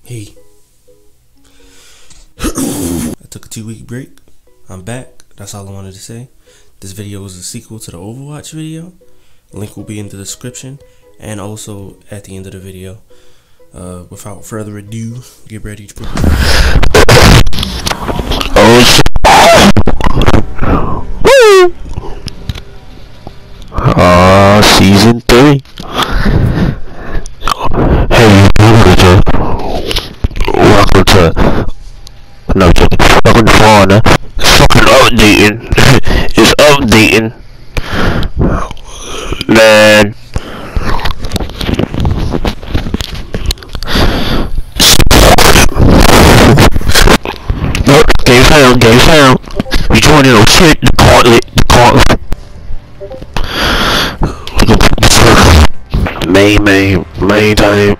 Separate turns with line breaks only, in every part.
Hey, I took a 2-week break. I'm back. That's all I wanted to say. This video is a sequel to the Overwatch video. Link will be in the description and also at the end of the video. Without further ado, get ready to prepare.
Oh shit. Woo! Season 3. Hey, welcome to Fauna. It's fucking updating. It's updating. Man. Game found. We joining on shit. The gauntlet. Main time.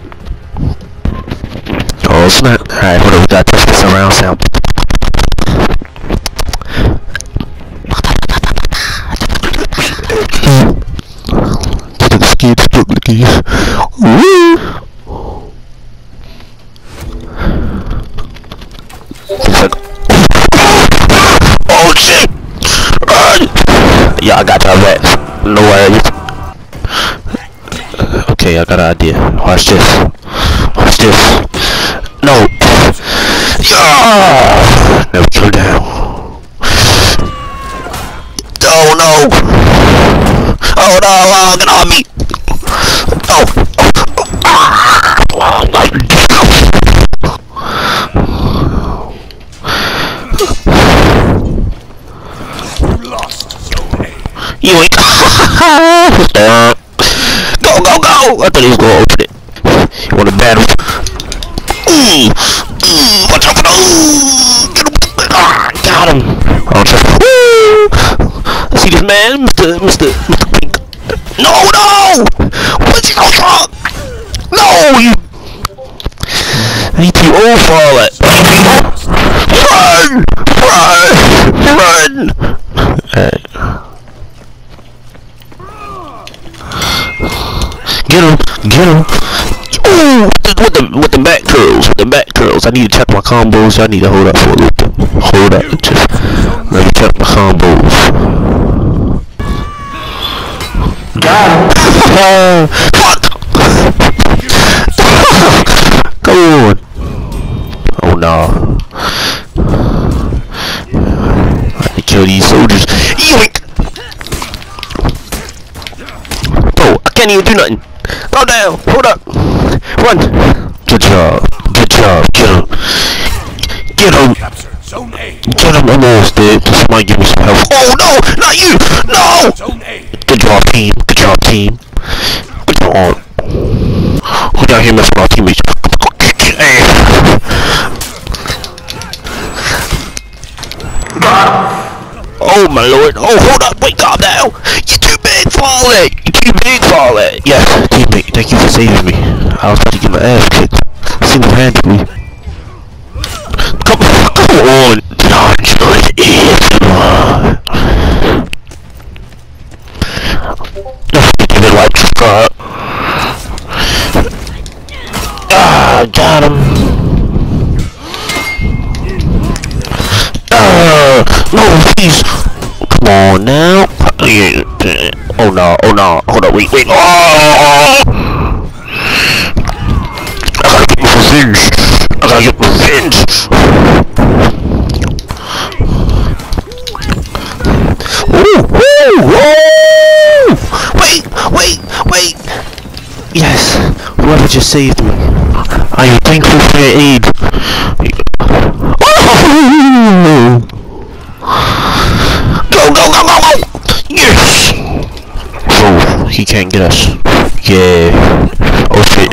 Oh snap. Alright, hold on, we gotta test this around sound. Oh shit! Run! Yeah, I got y'all back. No worries. Okay, I got an idea. Watch this. No! Yeah! Never go down. Oh no! Oh no! Get on me! You ain't. Go! I thought he was gonna open it. You wanna battle? Watch out for the. Got him. I see this man, Mr. Pink. No! What's your truck? No! You. I need to all fall it. Run! Alright. Get him! Ooh! With the back curls. I need to check my combos. I need to hold up for a little bit. Hold up. Just let me check my combos. Got him! Fuck! Come on! Oh no. I have to kill these soldiers. Yoink! Bro, I can't even do nothing. Go down! Hold up! Run! Good job! Get him! Get him! I'm almost dead. Somebody give me some help. Oh no! Not you! No! Good job, team. Good job. Who down here messing with our teammates? Oh my lord! Oh, hold up! Wait, calm down! You're too big for all that! Yes, teammate, thank you for saving me. I was about to get my ass kicked. Single-handedly. Come on! Dodge it! Like got him! No, please! Come on now! Oh no! Hold on, wait! Oh! I gotta get revenge! Ooh! Wait! Yes! Whoever just saved me. I am thankful for your aid. Go! Yes! Oh, he can't get us. Yeah. Oh shit.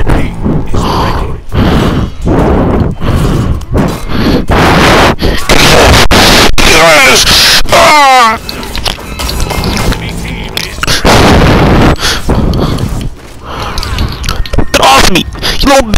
Yes! Get off me! You little